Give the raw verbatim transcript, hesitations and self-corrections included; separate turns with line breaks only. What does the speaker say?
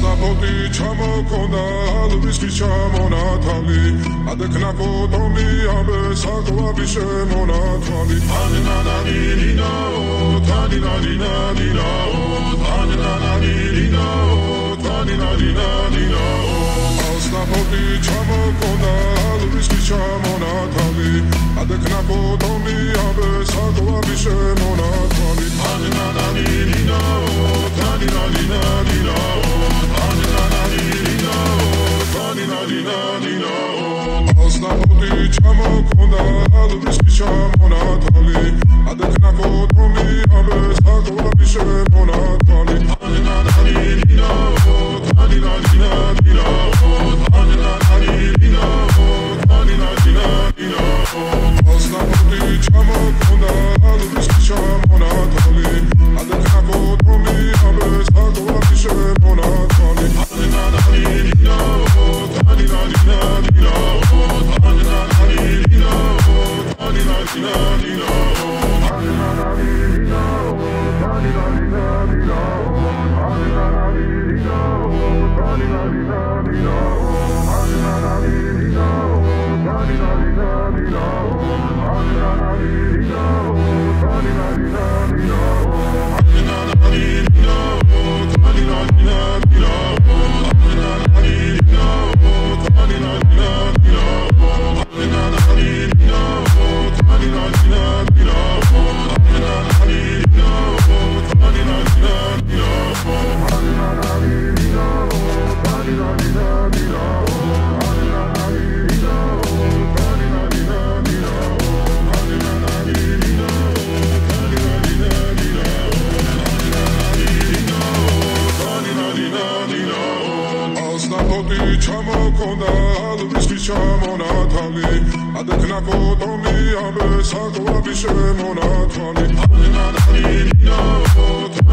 ასნაფოთი ჩამოქონდა ალვისთვის ჩამონათალი ადექნა ფოტომი ამბე საკვები შემონათვალი თანინანანინინაო თანინანინანინაო თანინანანინინაო თანინანინანინაო ასნაფოთი ჩამოქონდა ალვისთვის ჩამონათალი ადექნა ფოტომი ამბე საკვები შემონათვალი თანინანანინინაო თანინანინანინაო ასნაფოთი ჩამოქონდა ალვისთვის ჩამონათალი ადექნა ფოტომი ამბე საკვები შემონათვალი თანინანინინაო თანინანინანინაო თანინანინინაო თანინანინანინაო ასნაფოთი ჩამოქონდა ალვისთვის ჩამონათალი ადექნა ფოტომი ამბე საკვები შემონათვალი ჩამოქონდა ალვისთვის ჩამონათალი ადექნა ფოტომი ამბე საკვები შემონათვალი თანინანინაო